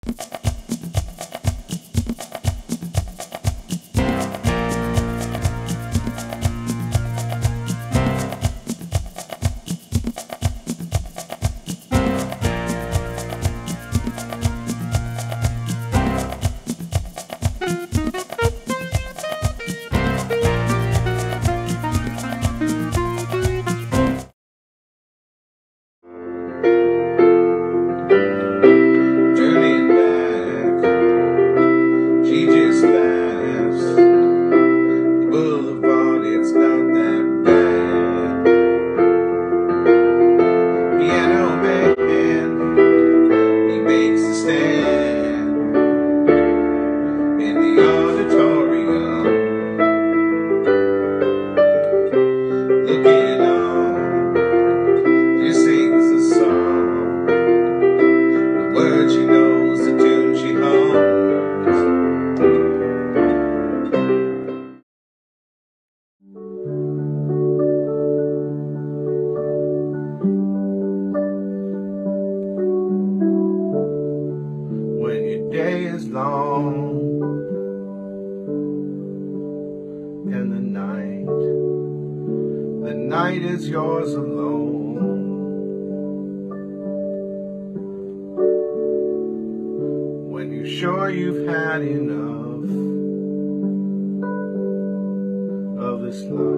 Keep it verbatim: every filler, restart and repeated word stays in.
Day is long and the night, the night is yours alone. When you're sure you've had enough of this life.